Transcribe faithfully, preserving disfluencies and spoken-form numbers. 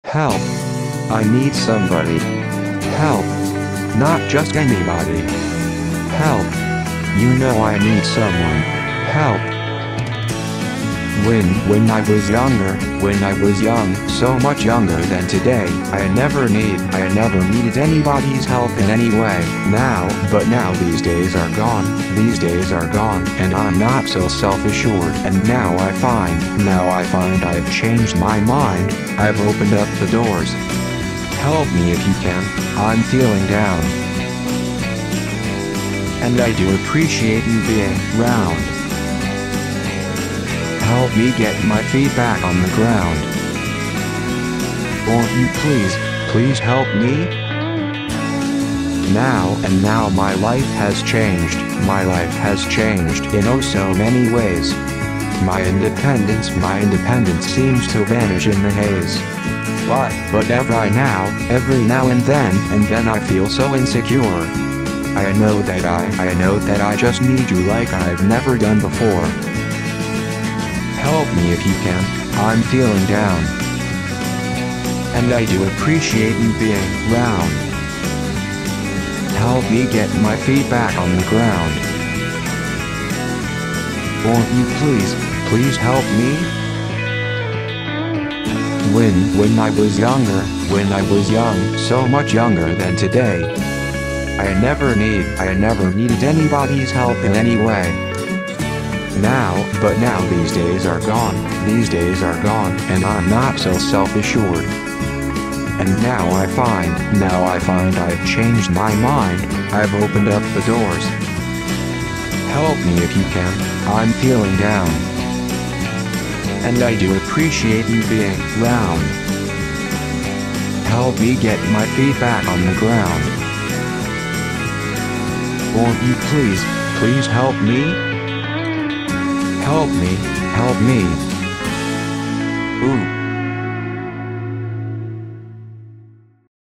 Help. I need somebody. Help. Not just anybody. Help. You know I need someone. Help. When, when I was younger, when I was young, so much younger than today, I never need, I never needed anybody's help in any way. Now, but now these days are gone, these days are gone, and I'm not so self-assured. And now I find, now I find I've changed my mind, I've opened up the doors. Help me if you can, I'm feeling down. And I do appreciate you being round. Help me get my feet back on the ground. Won't you please, please help me? Now and now my life has changed, my life has changed in oh so many ways. My independence, my independence seems to vanish in the haze. But, but every now, every now and then, and then I feel so insecure. I know that I, I know that I just need you like I've never done before. Help me if you can, I'm feeling down. And I do appreciate you being round. Help me get my feet back on the ground. Won't you please, please help me? When, when I was younger, when I was young, so much younger than today, I never need, I never needed anybody's help in any way. Now, but now these days are gone, these days are gone, and I'm not so self-assured. And now I find, now I find I've changed my mind, I've opened up the doors. Help me if you can, I'm feeling down. And I do appreciate you being round. Help me get my feet back on the ground. Won't you please, please help me? Help me, help me. Ooh.